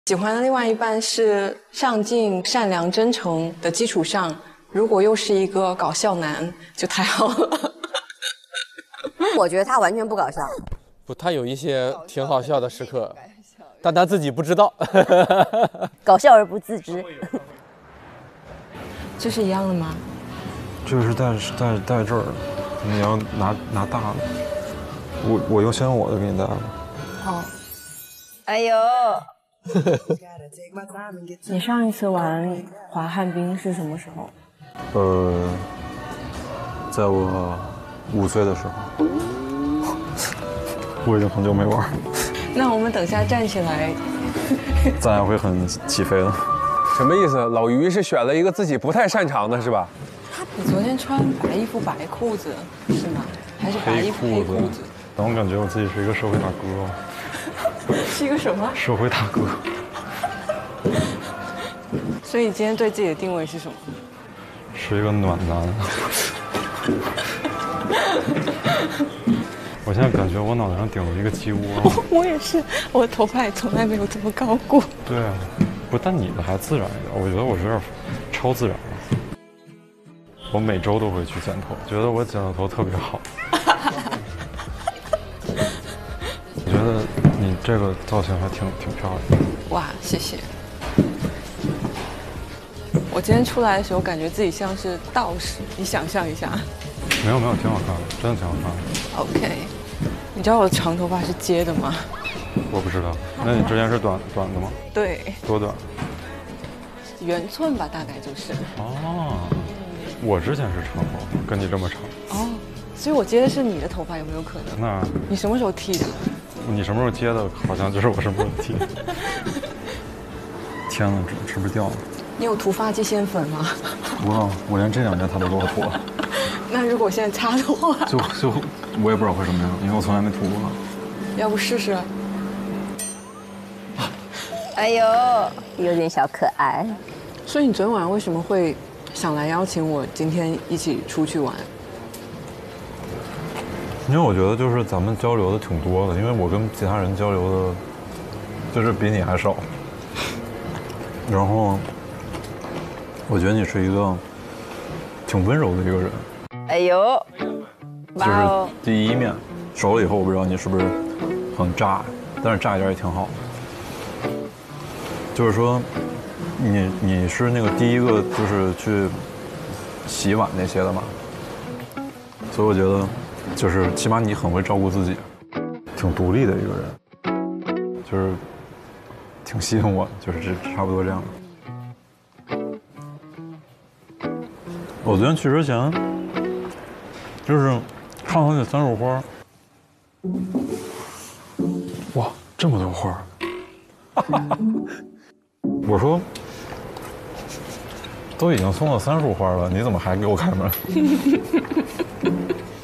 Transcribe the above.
喜欢的另外一半是上进、善良、真诚的基础上，如果又是一个搞笑男，就太好了。 我觉得他完全不搞笑。 不，他有一些挺好笑的时刻，但他自己不知道。 搞笑而不自知。 这是一样的吗？ 这个是带这儿的，你要拿大的。我优先我的给你带了。 好。 哎呦。 你上一次玩滑旱冰是什么时候？ 在我5岁的时候。我已经很久没玩。 那我们等下站起来， 咱俩会很起飞的。 什么意思？老于是选了一个自己不太擅长的，是吧？ 你昨天穿白衣服白裤子是吗？还是白衣服黑裤子？ 但我感觉我自己是一个社会大哥。 是一个什么？ 社会大哥。 所以你今天对自己的定位是什么？ 是一个暖男。我现在感觉我脑袋上顶了一个鸡窝。 我也是，我的头发也从来没有这么高过。 对啊，不，但你的还自然一点，我觉得我是有点超自然了。我每周都会去剪头，觉得我剪的头特别好。我觉得你这个造型还挺漂亮的。 哇，谢谢。我今天出来的时候，感觉自己像是道士，你想象一下。 没有，挺好看的，真的挺好看的。 OK， 你知道我的长头发是接的吗？ 我不知道。那你之前是短的吗？ 对。 多短？ 圆寸吧，大概就是。 哦，我之前是长头发，跟你这么长。 哦，所以我接的是你的头发，有没有可能？ 那你什么时候剃的？ 你什么时候接的？好像就是我什么时候剃的。天哪，是不是掉了？ 你有涂发际线粉吗？ 我连这2年他都给我涂了。 那如果现在擦的话， 就我也不知道会什么样，因为我从来没涂过。 要不试试？ 哎呦，有点小可爱。 所以你昨天晚上为什么会想来邀请我今天一起出去玩？ 因为我觉得就是咱们交流的挺多的，因为我跟其他人交流的，就是比你还少。然后，我觉得你是一个挺温柔的一个人。 哎呦， 就是第一面，熟了以后，我不知道你是不是很炸，但是炸一点也挺好。就是说，你是那个第一个就是去洗碗那些的嘛，所以我觉得就是起码你很会照顾自己，挺独立的一个人，就是挺吸引我的，就是差不多这样的。我昨天去之前。就是看到那3束花，哇，这么多花！我说，都已经送了3束花了，你怎么还给我开门？